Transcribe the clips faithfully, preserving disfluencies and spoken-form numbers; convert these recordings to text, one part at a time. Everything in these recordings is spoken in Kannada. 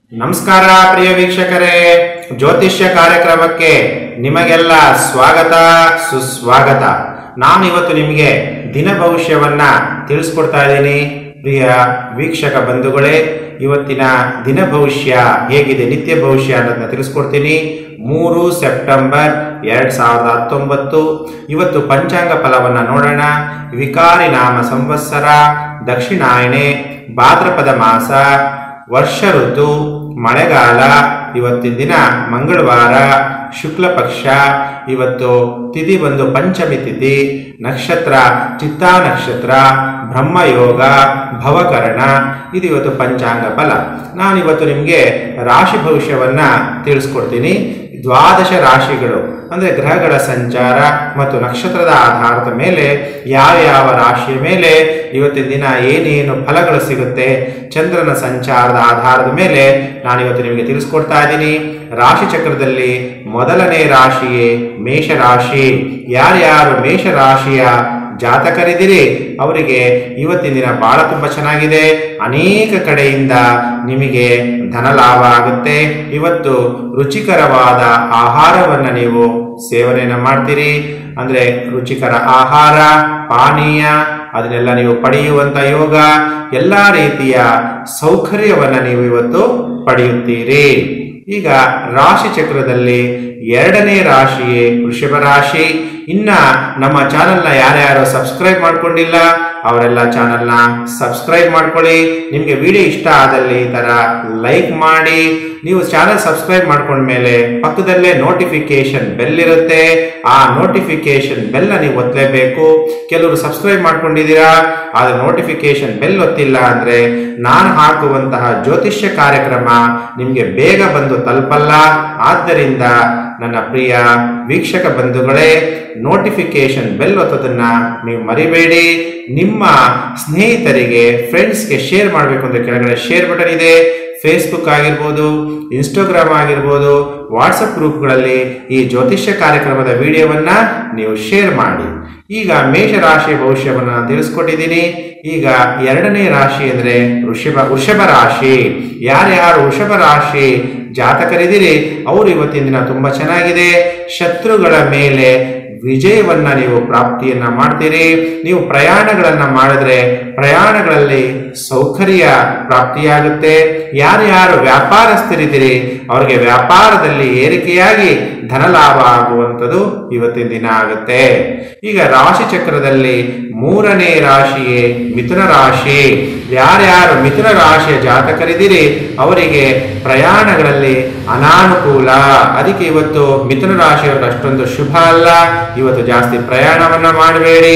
ನಮಸ್ಕಾರ ಪ್ರಿಯ ವೀಕ್ಷಕರೇ, ಜ್ಯೋತಿಷ್ಯ ಕಾರ್ಯಕ್ರಮಕ್ಕೆ ನಿಮಗೆಲ್ಲ ಸ್ವಾಗತ ಸುಸ್ವಾಗತ. ನಾನು ಇವತ್ತು ನಿಮಗೆ ದಿನ ಭವಿಷ್ಯವನ್ನ ತಿಳಿಸ್ಕೊಡ್ತಾ ಇದ್ದೀನಿ. ಪ್ರಿಯ ವೀಕ್ಷಕ ಬಂಧುಗಳೇ, ಇವತ್ತಿನ ದಿನ ಭವಿಷ್ಯ ಹೇಗಿದೆ, ನಿತ್ಯ ಭವಿಷ್ಯ ಅನ್ನೋದನ್ನ ತಿಳಿಸ್ಕೊಡ್ತೀನಿ. ಮೂರು ಸೆಪ್ಟೆಂಬರ್ ಎರಡ್ ಸಾವಿರದ ಹತ್ತೊಂಬತ್ತು. ಇವತ್ತು ಪಂಚಾಂಗ ಫಲವನ್ನ ನೋಡೋಣ. ವಿಕಾರಿ ನಾಮ ಸಂವತ್ಸರ, ದಕ್ಷಿಣಾಯಣೆ, ಭಾದ್ರಪದ ಮಾಸ, ವರ್ಷ ಋತು, ಮಳೆಗಾಲ. ಇವತ್ತಿನ ದಿನ ಮಂಗಳವಾರ, ಶುಕ್ಲ ಪಕ್ಷ. ಇವತ್ತು ತಿಥಿ ಬಂದು ಪಂಚಮಿ ತಿಥಿ, ನಕ್ಷತ್ರ ಚಿತ್ತಾ ನಕ್ಷತ್ರ, ಬ್ರಹ್ಮಯೋಗ, ಭವಕರಣ. ಇದು ಇವತ್ತು ಪಂಚಾಂಗ ಫಲ. ನಾನಿವತ್ತು ನಿಮಗೆ ರಾಶಿ ಭವಿಷ್ಯವನ್ನ ತಿಳಿಸ್ಕೊಡ್ತೀನಿ. ದ್ವಾದಶ ರಾಶಿಗಳು ಅಂದರೆ ಗ್ರಹಗಳ ಸಂಚಾರ ಮತ್ತು ನಕ್ಷತ್ರದ ಆಧಾರದ ಮೇಲೆ ಯಾವ ಯಾವ ರಾಶಿಯ ಮೇಲೆ ಇವತ್ತಿನ ದಿನ ಏನೇನು ಫಲಗಳು ಸಿಗುತ್ತೆ, ಚಂದ್ರನ ಸಂಚಾರದ ಆಧಾರದ ಮೇಲೆ ನಾನಿವತ್ತು ನಿಮಗೆ ತಿಳಿಸ್ಕೊಡ್ತಾ ಇದ್ದೀನಿ. ರಾಶಿ ಚಕ್ರದಲ್ಲಿ ಮೊದಲನೇ ರಾಶಿಯೇ ಮೇಷರಾಶಿ. ಯಾರ್ಯಾರು ಮೇಷರಾಶಿಯ ಜಾತಕರಿದ್ದೀರಿ ಅವರಿಗೆ ಇವತ್ತಿನ ದಿನ ಬಹಳ ತುಂಬ ಚೆನ್ನಾಗಿದೆ. ಅನೇಕ ಕಡೆಯಿಂದ ನಿಮಗೆ ಧನ ಲಾಭ ಆಗುತ್ತೆ. ಇವತ್ತು ರುಚಿಕರವಾದ ಆಹಾರವನ್ನು ನೀವು ಸೇವನೆಯನ್ನು ಮಾಡ್ತೀರಿ. ಅಂದರೆ ರುಚಿಕರ ಆಹಾರ ಪಾನೀಯ ಅದನ್ನೆಲ್ಲ ನೀವು ಪಡೆಯುವಂಥ ಯೋಗ, ಎಲ್ಲ ರೀತಿಯ ಸೌಕರ್ಯವನ್ನು ನೀವು ಇವತ್ತು ಪಡೆಯುತ್ತೀರಿ. ಈಗ ರಾಶಿ ಚಕ್ರದಲ್ಲಿ ಎರಡನೇ ರಾಶಿಯೇ ವೃಷಭ ರಾಶಿ. ಇನ್ನ ನಮ್ಮ ಚಾನೆಲ್ನ ಯಾರ್ಯಾರು ಸಬ್ಸ್ಕ್ರೈಬ್ ಮಾಡ್ಕೊಂಡಿಲ್ಲ ಅವರೆಲ್ಲ ಚಾನೆಲ್ನ ಸಬ್ಸ್ಕ್ರೈಬ್ ಮಾಡ್ಕೊಳ್ಳಿ. ನಿಮಗೆ ವಿಡಿಯೋ ಇಷ್ಟ ಆದಲ್ಲಿ ಈ ತರ ಲೈಕ್ ಮಾಡಿ. ನೀವು ಚಾನೆಲ್ ಸಬ್ಸ್ಕ್ರೈಬ್ ಮಾಡ್ಕೊಂಡ್ಮೇಲೆ ಪಕ್ಕದಲ್ಲೇ ನೋಟಿಫಿಕೇಶನ್ ಬೆಲ್ ಇರುತ್ತೆ. ಆ ನೋಟಿಫಿಕೇಶನ್ ಬೆಲ್ ನೀವು ಒತ್ತಲೇಬೇಕು. ಕೆಲವರು ಸಬ್ಸ್ಕ್ರೈಬ್ ಮಾಡ್ಕೊಂಡಿದ್ದೀರಾ ಆದ್ರೆ ನೋಟಿಫಿಕೇಶನ್ ಬೆಲ್ ಒತ್ತಿಲ್ಲ ಅಂದ್ರೆ ನಾನು ಹಾಕುವಂತಹ ಜ್ಯೋತಿಷ್ಯ ಕಾರ್ಯಕ್ರಮ ನಿಮಗೆ ಬೇಗ ಬಂದು ತಲುಪಲ್ಲ. ಆದ್ದರಿಂದ ನನ್ನ ಪ್ರಿಯ ವೀಕ್ಷಕ ಬಂಧುಗಳೇ, ನೋಟಿಫಿಕೇಶನ್ ಬೆಲ್ ಒತ್ತೋದನ್ನ ನೀವು ಮರಿಬೇಡಿ. ನಿಮ್ಮ ಸ್ನೇಹಿತರಿಗೆ ಫ್ರೆಂಡ್ಸ್ಗೆ ಶೇರ್ ಮಾಡಬೇಕು ಅಂದ್ರೆ ಕೆಳಗಡೆ ಶೇರ್ ಬಟನ್ ಇದೆ. ಫೇಸ್ಬುಕ್ ಆಗಿರ್ಬೋದು, ಇನ್ಸ್ಟಾಗ್ರಾಮ್ ಆಗಿರ್ಬೋದು, ವಾಟ್ಸಪ್ ಗ್ರೂಪ್ಗಳಲ್ಲಿ ಈ ಜ್ಯೋತಿಷ್ಯ ಕಾರ್ಯಕ್ರಮದ ವಿಡಿಯೋವನ್ನ ನೀವು ಶೇರ್ ಮಾಡಿ. ಈಗ ಮೇಷರಾಶಿಯ ಭವಿಷ್ಯವನ್ನು ತಿಳಿಸ್ಕೊಟ್ಟಿದ್ದೀನಿ. ಈಗ ಎರಡನೇ ರಾಶಿ ಅಂದ್ರೆ ವೃಷಭ ವೃಷಭ ರಾಶಿ. ಯಾರ್ಯಾರು ವೃಷಭ ರಾಶಿ ಜಾತಕರಿದ್ದೀರಿ ಅವರು ಇವತ್ತಿನ ದಿನ ತುಂಬಾ ಚೆನ್ನಾಗಿದೆ. ಶತ್ರುಗಳ ಮೇಲೆ ವಿಜಯವನ್ನ ನೀವು ಪ್ರಾಪ್ತಿಯನ್ನ ಮಾಡ್ತೀರಿ. ನೀವು ಪ್ರಯಾಣಗಳನ್ನ ಮಾಡಿದ್ರೆ ಪ್ರಯಾಣಗಳಲ್ಲಿ ಸೌಕರ್ಯ ಪ್ರಾಪ್ತಿಯಾಗುತ್ತೆ. ಯಾರ್ಯಾರು ವ್ಯಾಪಾರಸ್ಥರಿದ್ದೀರಿ ಅವರಿಗೆ ವ್ಯಾಪಾರದಲ್ಲಿ ಏರಿಕೆಯಾಗಿ ಧನ ಲಾಭ ಆಗುವಂಥದ್ದು ಇವತ್ತಿನ ದಿನ ಆಗುತ್ತೆ. ಈಗ ರಾಶಿ ಚಕ್ರದಲ್ಲಿ ಮೂರನೇ ರಾಶಿಯೇ ಮಿಥುನ ರಾಶಿ. ಯಾರ್ಯಾರು ಮಿಥುನ ರಾಶಿಯ ಜಾತಕರಿದ್ದೀರಿ ಅವರಿಗೆ ಪ್ರಯಾಣಗಳಲ್ಲಿ ಅನಾನುಕೂಲ. ಅದಕ್ಕೆ ಇವತ್ತು ಮಿಥುನ ರಾಶಿಯವರು ಅಷ್ಟೊಂದು ಶುಭ ಅಲ್ಲ. ಇವತ್ತು ಜಾಸ್ತಿ ಪ್ರಯಾಣವನ್ನ ಮಾಡಬೇಡಿ.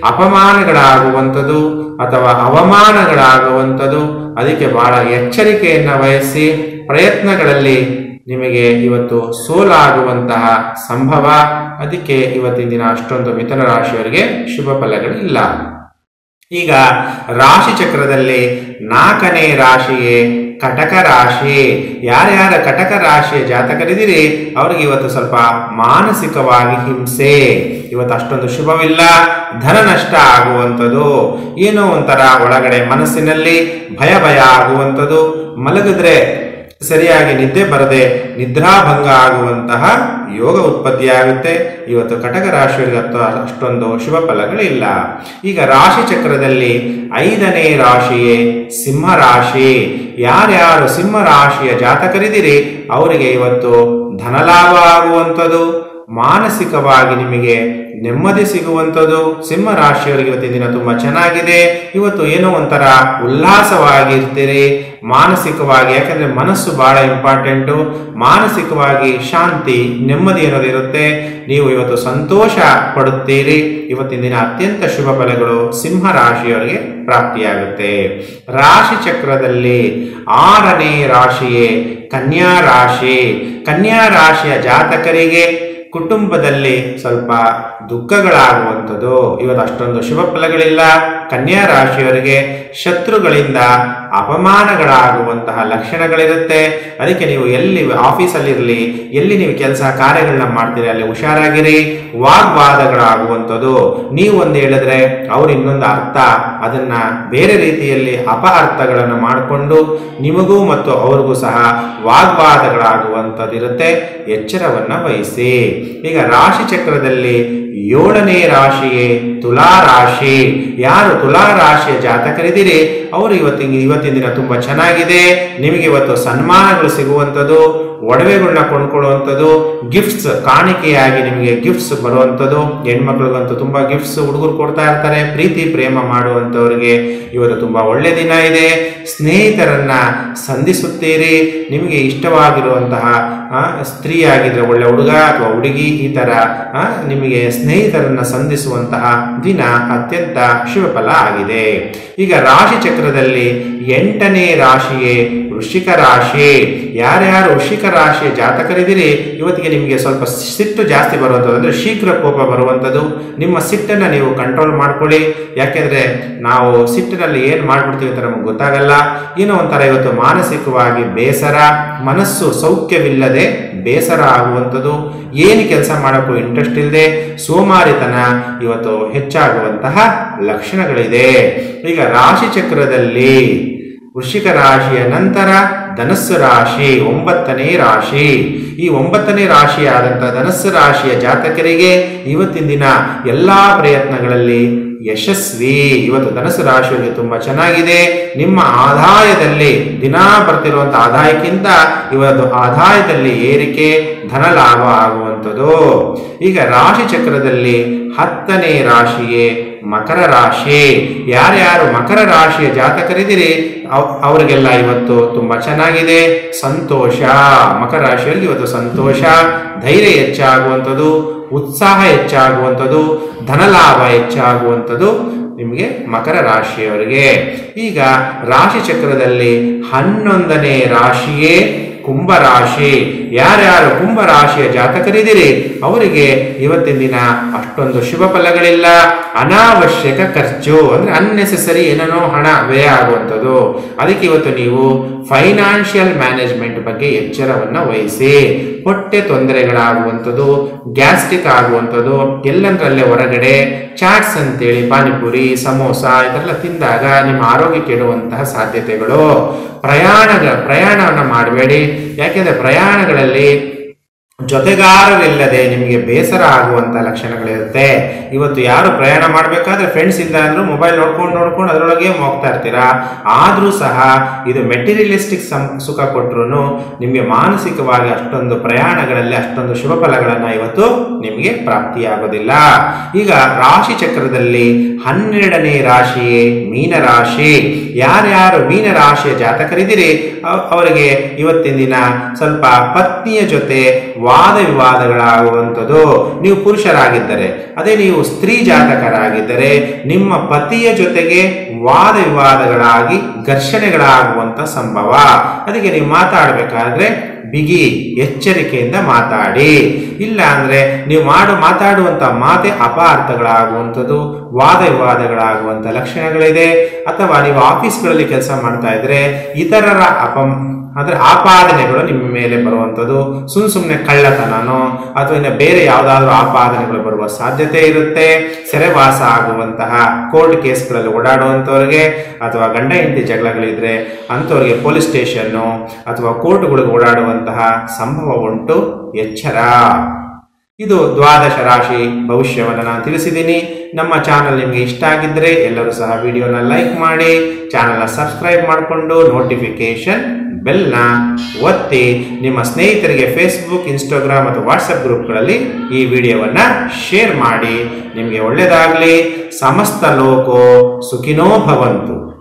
ಅಪಮಾನಗಳಾಗುವಂಥದ್ದು ಅಥವಾ ಅವಮಾನಗಳಾಗುವಂಥದ್ದು, ಅದಕ್ಕೆ ಬಹಳ ಎಚ್ಚರಿಕೆಯನ್ನ ವಹಿಸಿ. ಪ್ರಯತ್ನಗಳಲ್ಲಿ ನಿಮಗೆ ಇವತ್ತು ಸೋಲಾಗುವಂತಹ ಸಂಭವ. ಅದಕ್ಕೆ ಇವತ್ತಿನ ದಿನ ಅಷ್ಟೊಂದು ಮಿಥುನ ರಾಶಿಯವರಿಗೆ ಶುಭ ಫಲಗಳಿಲ್ಲ. ಈಗ ರಾಶಿ ಚಕ್ರದಲ್ಲಿ ನಾಲ್ಕನೇ ರಾಶಿಯೇ ಕಟಕ ರಾಶಿ. ಯಾರ್ಯಾರ ಕಟಕ ರಾಶಿಯ ಜಾತಕರಿದ್ದೀರಿ ಅವ್ರಿಗೆ ಇವತ್ತು ಸ್ವಲ್ಪ ಮಾನಸಿಕವಾಗಿ ಹಿಂಸೆ. ಇವತ್ತು ಅಷ್ಟೊಂದು ಶುಭವಿಲ್ಲ. ಧನ ನಷ್ಟ ಆಗುವಂಥದ್ದು, ಏನೋ ಒಂಥರ ಒಳಗಡೆ ಮನಸ್ಸಿನಲ್ಲಿ ಭಯ ಭಯ ಆಗುವಂಥದ್ದು. ಮಲಗಿದ್ರೆ ಸರಿಯಾಗಿ ನಿದ್ದೆ ಬರದೆ ನಿದ್ರಾಭಂಗ ಆಗುವಂತಹ ಯೋಗ ಉತ್ಪತ್ತಿಯಾಗುತ್ತೆ. ಇವತ್ತು ಕಟಕ ರಾಶಿಯವರಿಗೆ ಅಷ್ಟೊಂದು ಶುಭ ಫಲಗಳಿಲ್ಲ. ಈಗ ರಾಶಿ ಚಕ್ರದಲ್ಲಿ ಐದನೇ ರಾಶಿಯೇ ಸಿಂಹ ರಾಶಿ. ಯಾರ್ಯಾರು ಸಿಂಹ ರಾಶಿಯ ಜಾತಕರಿದ್ದೀರಿ ಅವರಿಗೆ ಇವತ್ತು ಧನಲಾಭ ಆಗುವಂಥದ್ದು, ಮಾನಸಿಕವಾಗಿ ನಿಮಗೆ ನೆಮ್ಮದಿ ಸಿಗುವಂಥದ್ದು. ಸಿಂಹ ರಾಶಿಯವರಿಗೆ ಇವತ್ತಿನ ದಿನ ತುಂಬಾ ಚೆನ್ನಾಗಿದೆ. ಇವತ್ತು ಏನೋ ಒಂಥರ ಉಲ್ಲಾಸವಾಗಿರ್ತೀರಿ ಮಾನಸಿಕವಾಗಿ. ಯಾಕಂದ್ರೆ ಮನಸ್ಸು ಬಹಳ ಇಂಪಾರ್ಟೆಂಟು. ಮಾನಸಿಕವಾಗಿ ಶಾಂತಿ ನೆಮ್ಮದಿ ಅನ್ನೋದಿರುತ್ತೆ. ನೀವು ಇವತ್ತು ಸಂತೋಷ ಪಡುತ್ತೀರಿ. ಇವತ್ತಿನ ದಿನ ಅತ್ಯಂತ ಶುಭ ಫಲಗಳು ಸಿಂಹ ರಾಶಿಯವರಿಗೆ ಪ್ರಾಪ್ತಿಯಾಗುತ್ತೆ. ರಾಶಿ ಚಕ್ರದಲ್ಲಿ ಆರನೇ ರಾಶಿಯೇ ಕನ್ಯಾ ರಾಶಿ. ಕನ್ಯಾ ರಾಶಿಯ ಜಾತಕರಿಗೆ ಕುಟುಂಬದಲ್ಲಿ ಸ್ವಲ್ಪ ದುಃಖಗಳಾಗುವಂಥದ್ದು. ಇವತ್ತು ಅಷ್ಟೊಂದು ಶುಭ ಫಲಗಳಿಲ್ಲ. ಕನ್ಯಾ ರಾಶಿಯವರಿಗೆ ಶತ್ರುಗಳಿಂದ ಅಪಮಾನಗಳಾಗುವಂತಹ ಲಕ್ಷಣಗಳಿರುತ್ತೆ. ಅದಕ್ಕೆ ನೀವು ಎಲ್ಲಿ ಆಫೀಸಲ್ಲಿರಲಿ, ಎಲ್ಲಿ ನೀವು ಕೆಲಸ ಕಾರ್ಯಗಳನ್ನ ಮಾಡ್ತೀರಿ ಅಲ್ಲಿ ಹುಷಾರಾಗಿರಿ. ವಾಗ್ವಾದಗಳಾಗುವಂಥದ್ದು, ನೀವು ಒಂದು ಹೇಳಿದ್ರೆ ಅವ್ರು ಇನ್ನೊಂದು ಅರ್ಥ, ಅದನ್ನ ಬೇರೆ ರೀತಿಯಲ್ಲಿ ಅಪಅರ್ಥಗಳನ್ನು ಮಾಡಿಕೊಂಡು ನಿಮಗೂ ಮತ್ತು ಅವ್ರಿಗೂ ಸಹ ವಾಗ್ವಾದಗಳಾಗುವಂಥದ್ದಿರುತ್ತೆ. ಎಚ್ಚರವನ್ನ ವಹಿಸಿ. ಈಗ ರಾಶಿ ಚಕ್ರದಲ್ಲಿ ಏಳನೇ ರಾಶಿಯೇ ತುಲಾ ರಾಶಿ. ಯಾರು ತುಲಾ ರಾಶಿಯ ಜಾತಕರಿದ್ದೀರಿ ಅವರು ಇವತ್ತಿನ ಇವತ್ತಿನ ದಿನ ತುಂಬಾ ಚೆನ್ನಾಗಿದೆ. ನಿಮಗೆ ಇವತ್ತು ಸನ್ಮಾನಗಳು ಸಿಗುವಂಥದ್ದು, ಒಡವೆಗಳನ್ನ ಕೊಂಡ್ಕೊಳ್ಳುವಂಥದ್ದು, ಗಿಫ್ಟ್ಸ್ ಕಾಣಿಕೆಯಾಗಿ ನಿಮಗೆ ಗಿಫ್ಟ್ಸ್ ಬರುವಂಥದ್ದು. ಹೆಣ್ಮಕ್ಳಿಗಂತೂ ತುಂಬಾ ಗಿಫ್ಟ್ಸ್ ಹುಡುಗರು ಕೊಡ್ತಾ ಇರ್ತಾರೆ. ಪ್ರೀತಿ ಪ್ರೇಮ ಮಾಡುವಂಥವ್ರಿಗೆ ಇವತ್ತು ತುಂಬಾ ಒಳ್ಳೆ ದಿನ ಇದೆ. ಸ್ನೇಹಿತರನ್ನ ಸಂಧಿಸುತ್ತೀರಿ. ನಿಮಗೆ ಇಷ್ಟವಾಗಿರುವಂತಹ ಸ್ತ್ರೀ ಆಗಿದ್ರೆ ಒಳ್ಳೆ ಹುಡುಗ ಅಥವಾ ಹುಡುಗಿ, ಈ ತರ ನಿಮಗೆ ಸ್ನೇಹಿತರನ್ನ ಸಂಧಿಸುವಂತಹ ದಿನ ಅತ್ಯಂತ ಶುಭಫಲ ಆಗಿದೆ. ಈಗ ರಾಶಿ ಚಕ್ರದಲ್ಲಿ ಎಂಟನೇ ರಾಶಿಯೇ ವೃಶ್ಚಿಕ ರಾಶಿ. ಯಾರ್ಯಾರು ವೃಶ್ಚಿಕ ರಾಶಿಯ ಜಾತಕರಿದ್ದೀರಿ ಇವತ್ತಿಗೆ ನಿಮಗೆ ಸ್ವಲ್ಪ ಸಿಟ್ಟು ಜಾಸ್ತಿ ಬರುವಂಥದ್ದು, ಅಂದ್ರೆ ಶೀಘ್ರ ಕೋಪ ಬರುವಂಥದ್ದು. ನಿಮ್ಮ ಸಿಟ್ಟನ್ನು ನೀವು ಕಂಟ್ರೋಲ್ ಮಾಡ್ಕೊಳ್ಳಿ. ಯಾಕೆಂದ್ರೆ ನಾವು ಸಿಟ್ಟಿನಲ್ಲಿ ಏನು ಮಾಡ್ಬಿಡ್ತೀವಿ ಅಂತ ನಮಗೆ ಗೊತ್ತಾಗಲ್ಲ. ಏನೋ ಒಂಥರ ಇವತ್ತು ಮಾನಸಿಕವಾಗಿ ಬೇಸರ, ಮನಸ್ಸು ಸೌಖ್ಯವಿಲ್ಲದೆ ಬೇಸರ ಆಗುವಂಥದ್ದು, ಏನು ಕೆಲಸ ಮಾಡೋಕ್ಕೂ ಇಂಟ್ರೆಸ್ಟ್ ಇಲ್ಲದೆ ಸೋಮಾರಿತನ ಇವತ್ತು ಹೆಚ್ಚಾಗುವಂತಹ ಲಕ್ಷಣಗಳಿದೆ. ಈಗ ರಾಶಿ ಚಕ್ರದಲ್ಲಿ ವೃಶ್ಚಿಕ ರಾಶಿಯ ನಂತರ ಧನಸ್ಸು ರಾಶಿ ಒಂಬತ್ತನೇ ರಾಶಿ. ಈ ಒಂಬತ್ತನೇ ರಾಶಿ ಆದಂತಹ ಧನಸ್ಸು ರಾಶಿಯ ಜಾತಕರಿಗೆ ಇವತ್ತಿನ ದಿನ ಎಲ್ಲಾ ಪ್ರಯತ್ನಗಳಲ್ಲಿ ಯಶಸ್ವಿ. ಇವತ್ತು ಧನಸ್ಸು ರಾಶಿಯಲ್ಲಿ ತುಂಬಾ ಚೆನ್ನಾಗಿದೆ. ನಿಮ್ಮ ಆದಾಯದಲ್ಲಿ ದಿನಾ ಬರ್ತಿರುವಂತಹ ಆದಾಯಕ್ಕಿಂತ ಇವತ್ತು ಆದಾಯದಲ್ಲಿ ಏರಿಕೆ, ಧನ ಲಾಭ ಆಗುವಂಥದ್ದು. ಈಗ ರಾಶಿ ಚಕ್ರದಲ್ಲಿ ಹತ್ತನೇ ರಾಶಿಯೇ ಮಕರ ರಾಶಿ. ಯಾರ್ಯಾರು ಮಕರ ರಾಶಿಯ ಜಾತಕರಿದ್ದೀರಿ ಅವರಿಗೆಲ್ಲ ಇವತ್ತು ತುಂಬಾ ಚೆನ್ನಾಗಿದೆ. ಸಂತೋಷ. ಮಕರ ರಾಶಿಯಲ್ಲಿ ಇವತ್ತು ಸಂತೋಷ, ಧೈರ್ಯ ಹೆಚ್ಚಾಗುವಂಥದ್ದು, ಉತ್ಸಾಹ ಹೆಚ್ಚಾಗುವಂಥದ್ದು, ಧನಲಾಭ ಹೆಚ್ಚಾಗುವಂಥದ್ದು ನಿಮಗೆ ಮಕರ ರಾಶಿಯವರಿಗೆ. ಈಗ ರಾಶಿ ಚಕ್ರದಲ್ಲಿ ಹನ್ನೊಂದನೇ ರಾಶಿಯೇ ಕುಂಭರಾಶಿ. ಯಾರ್ಯಾರು ಕುಂಭರಾಶಿಯ ಜಾತಕರಿದ್ದೀರಿ ಅವರಿಗೆ ಇವತ್ತಿನ ದಿನ ಅಷ್ಟೊಂದು ಶುಭ ಫಲಗಳಿಲ್ಲ. ಅನಾವಶ್ಯಕ ಖರ್ಚು, ಅಂದ್ರೆ ಅನ್ನೆಸೆಸರಿ ಏನೇನೋ ಹಣ ವ್ಯಯ ಆಗುವಂಥದ್ದು. ಅದಕ್ಕೆ ಇವತ್ತು ನೀವು ಫೈನಾನ್ಷಿಯಲ್ ಮ್ಯಾನೇಜ್ಮೆಂಟ್ ಬಗ್ಗೆ ಎಚ್ಚರವನ್ನ ವಹಿಸಿ. ಹೊಟ್ಟೆ ತೊಂದರೆಗಳಾಗುವಂಥದ್ದು, ಗ್ಯಾಸ್ಟ್ರಿಕ್ ಆಗುವಂಥದ್ದು, ಎಲ್ಲಂದ್ರಲ್ಲೇ ಹೊರಗಡೆ ಚಾಟ್ಸ್ ಅಂತೇಳಿ ಪಾನಿಪುರಿ, ಸಮೋಸ ಇದೆಲ್ಲ ತಿಂದಾಗ ನಿಮ್ಮ ಆರೋಗ್ಯ ಕೆಡುವಂತಹ ಸಾಧ್ಯತೆಗಳು. ಪ್ರಯಾಣ ಪ್ರಯಾಣವನ್ನು ಮಾಡಬೇಡಿ. ಯಾಕೆಂದ್ರೆ ಪ್ರಯಾಣಗಳಲ್ಲಿ ಜೊತೆಗಾರರಿಲ್ಲದೆ ನಿಮಗೆ ಬೇಸರ ಆಗುವಂತ ಲಕ್ಷಣಗಳಿರುತ್ತೆ. ಇವತ್ತು ಯಾರು ಪ್ರಯಾಣ ಮಾಡಬೇಕಾದ್ರೆ ಫ್ರೆಂಡ್ಸ್ ಇಂದ ಅಂದ್ರೂ ಮೊಬೈಲ್ ನೋಡ್ಕೊಂಡು ನೋಡ್ಕೊಂಡು ಅದರೊಳಗೆ ಹೋಗ್ತಾ ಇರ್ತೀರಾ. ಆದ್ರೂ ಸಹ ಇದು ಮೆಟೀರಿಯಲಿಸ್ಟಿಕ್ ಸುಖ ಕೊಟ್ಟರು ನಿಮಗೆ ಮಾನಸಿಕವಾಗಿ ಅಷ್ಟೊಂದು ಪ್ರಯಾಣಗಳಲ್ಲಿ ಅಷ್ಟೊಂದು ಶುಭ ಫಲಗಳನ್ನ ಇವತ್ತು ನಿಮಗೆ ಪ್ರಾಪ್ತಿಯಾಗೋದಿಲ್ಲ. ಈಗ ರಾಶಿ ಚಕ್ರದಲ್ಲಿ ಹನ್ನೆರಡನೇ ರಾಶಿಯೇ ಮೀನ ರಾಶಿ. ಯಾರ್ಯಾರು ಮೀನ ರಾಶಿಯ ಜಾತಕರಿದ್ದೀರಿ ಅವರಿಗೆ ಇವತ್ತಿನ ದಿನ ಸ್ವಲ್ಪ ಪತ್ನಿಯ ಜೊತೆ ವಾದ ವಿವಾದಗಳಾಗುವಂಥದ್ದು. ನೀವು ಪುರುಷರಾಗಿದ್ದರೆ, ಅದೇ ನೀವು ಸ್ತ್ರೀ ಜಾತಕರಾಗಿದ್ದರೆ ನಿಮ್ಮ ಪತಿಯ ಜೊತೆಗೆ ವಾದ ವಿವಾದಗಳಾಗಿ ಘರ್ಷಣೆಗಳಾಗುವಂತ ಸಂಭವ. ಅದಕ್ಕೆ ನೀವು ಮಾತಾಡಬೇಕಾದ್ರೆ ಬಿಗಿ ಎಚ್ಚರಿಕೆಯಿಂದ ಮಾತಾಡಿ. ಇಲ್ಲ ಅಂದ್ರೆ ನೀವು ಮಾಡು ಮಾತಾಡುವಂತ ಮಾತೆ ಅಪಾರ್ಥಗಳಾಗುವಂಥದ್ದು, ವಾದ ವಿವಾದಗಳಾಗುವಂತ ಲಕ್ಷಣಗಳಿದೆ. ಅಥವಾ ನೀವು ಆಫೀಸ್ಗಳಲ್ಲಿ ಕೆಲಸ ಮಾಡ್ತಾ ಇದ್ರೆ ಇತರರ ಅಪಂ ಅಂದ್ರೆ ಆಪಾದನೆಗಳು ನಿಮ್ಮ ಮೇಲೆ ಬರುವಂಥದ್ದು, ಸುಮ್ ಸುಮ್ಮನೆ ಕಳ್ಳತನನೋ ಅಥವಾ ಇನ್ನು ಬೇರೆ ಯಾವುದಾದ್ರೂ ಆಪಾದನೆಗಳು ಬರುವ ಸಾಧ್ಯತೆ ಇರುತ್ತೆ. ಸೆರೆವಾಸ ಆಗುವಂತಹ ಕೋರ್ಟ್ ಕೇಸ್ಗಳಲ್ಲಿ ಓಡಾಡುವಂಥವ್ರಿಗೆ ಅಥವಾ ಗಂಡ ಹೆಂಡತಿ ಜಗಳಗಳಿದ್ರೆ ಅಂಥವ್ರಿಗೆ ಪೊಲೀಸ್ ಸ್ಟೇಷನ್ನು ಅಥವಾ ಕೋರ್ಟ್ಗಳಿಗೆ ಓಡಾಡುವಂತಹ ಸಂಭವ ಉಂಟು. ಎಚ್ಚರ. ಇದು ದ್ವಾದಶ ರಾಶಿ ಭವಿಷ್ಯವನ್ನು ನಾನು ತಿಳಿಸಿದ್ದೀನಿ. ನಮ್ಮ ಚಾನಲ್ ನಿಮಗೆ ಇಷ್ಟ ಆಗಿದ್ರೆ ಎಲ್ಲರೂ ಸಹ ವಿಡಿಯೋನ ಲೈಕ್ ಮಾಡಿ, ಚಾನಲ್ನ ಸಬ್ಸ್ಕ್ರೈಬ್ ಮಾಡಿಕೊಂಡು ನೋಟಿಫಿಕೇಶನ್ ಬೆಲ್ನ ಒತ್ತಿ ನಿಮ್ಮ ಸ್ನೇಹಿತರಿಗೆ ಫೇಸ್ಬುಕ್, ಇನ್ಸ್ಟಾಗ್ರಾಮ್ ಮತ್ತು ವಾಟ್ಸಪ್ ಗ್ರೂಪ್ಗಳಲ್ಲಿ ಈ ವಿಡಿಯೋವನ್ನು ಶೇರ್ ಮಾಡಿ. ನಿಮಗೆ ಒಳ್ಳೆಯದಾಗಲಿ. ಸಮಸ್ತ ಲೋಕೋ ಸುಖಿನೋ ಭವಂತು.